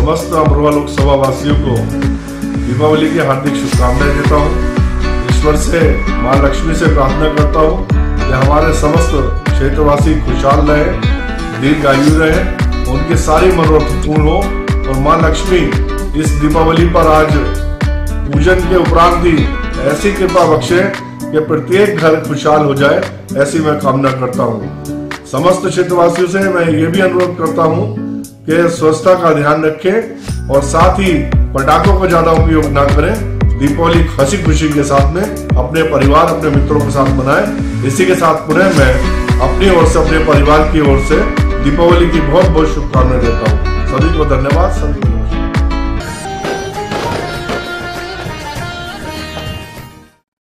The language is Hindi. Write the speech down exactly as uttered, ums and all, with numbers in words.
समस्त अमरोहा लोकसभा वासियों को दीपावली की हार्दिक शुभकामनाएं देता हूँ। ईश्वर से मां लक्ष्मी से प्रार्थना करता हूँ कि हमारे समस्त क्षेत्रवासी खुशहाल रहे, दीर्घायु रहे, उनकी सारी मनोरथ पूर्ण हो और मां लक्ष्मी इस दीपावली पर आज पूजन के उपरांत ही ऐसी कृपा बख्शे कि प्रत्येक घर खुशहाल हो जाए, ऐसी मैं कामना करता हूँ। समस्त क्षेत्रवासियों से मैं ये भी अनुरोध करता हूँ कि स्वच्छता का ध्यान रखें और साथ ही पटाखों का ज्यादा उपयोग ना करें। दीपावली हंसी खुशी के साथ में अपने परिवार अपने मित्रों के साथ मनाएं। इसी के साथ पुनः मैं अपनी ओर से अपने परिवार की ओर से दीपावली की बहुत बहुत शुभकामनाएं देता हूँ। सभी को धन्यवाद। सभी